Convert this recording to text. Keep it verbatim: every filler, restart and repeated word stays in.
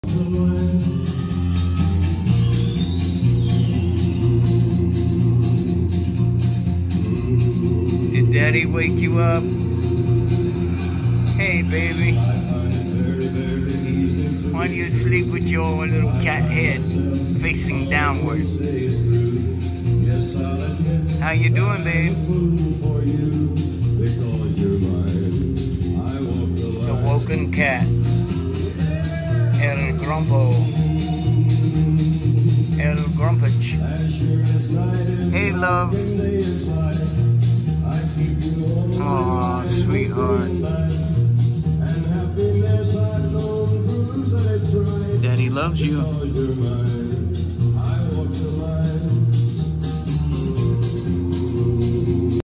Did Daddy wake you up? Hey, baby. Why do you sleep with your little cat head facing downward? How you doing, babe? The woken cat. El Grumpo. El Grumpage. Hey, love. Aw, sweetheart. Daddy loves you.